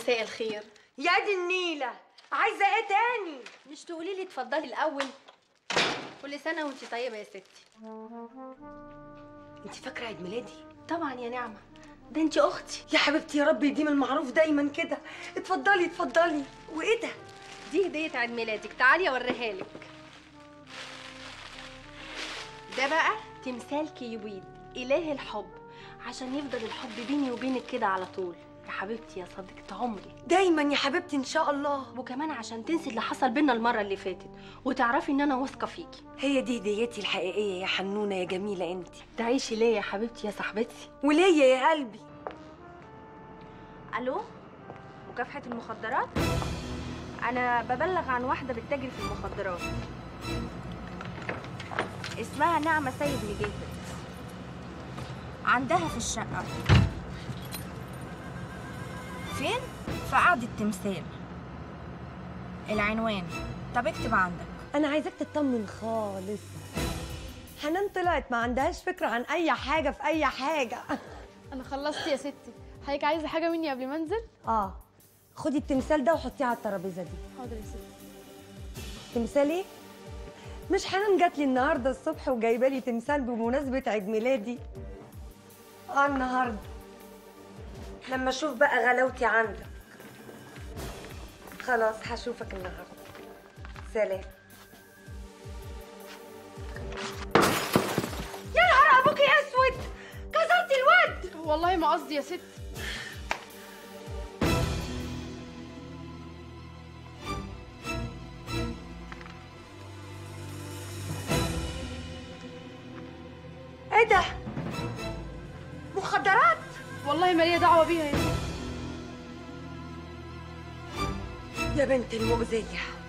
مساء الخير. يا دي النيلة، عايزة ايه تاني؟ مش تقولي لي اتفضلي الأول؟ كل سنة وانت طيبة يا ستي. انت فاكرة عيد ميلادي؟ طبعا يا نعمة، ده انت أختي. يا حبيبتي يا رب يديم المعروف دايما كده. اتفضلي اتفضلي. وايه ده؟ دي هدية عيد ميلادك، تعالي أوريها لك. ده بقى تمثال كيوبيد إله الحب، عشان يفضل الحب بيني وبينك كده على طول يا حبيبتي يا صديقة عمري. دايما يا حبيبتي ان شاء الله. وكمان عشان تنسي اللي حصل بينا المرة اللي فاتت وتعرفي ان انا واثقة فيكي. هي دي هديتي الحقيقية يا حنونة يا جميلة انت. تعيشي ليا يا حبيبتي يا صاحبتي. وليا يا قلبي. الو، مكافحة المخدرات؟ انا ببلغ عن واحدة بتتاجر في المخدرات، اسمها نعمة سيد مجاهد، عندها في الشقة. فين؟ في قعدة تمثال. العنوان، طب اكتب عندك. انا عايزاك تطمن خالص. حنان طلعت ما عندهاش فكرة عن اي حاجة في اي حاجة. انا خلصت يا ستي. حضرتك عايزه حاجه مني قبل ما انزل؟ خدي التمثال ده وحطيه على الترابيزة دي. حاضر يا ستي. تمثال ايه؟ مش حنان جات لي النهارده الصبح وجايبه لي تمثال بمناسبة عيد ميلادي؟ النهارده لما اشوف بقى غلاوتي عندك. خلاص هشوفك النهارده. سلام. يا نهار ابوكي اسود، كسرتي الواد. والله ما قصدي يا ستي. ايه ده؟ مخدرات؟ والله ما ليا دعوه بيها يا ستي. يا بنت المؤذية.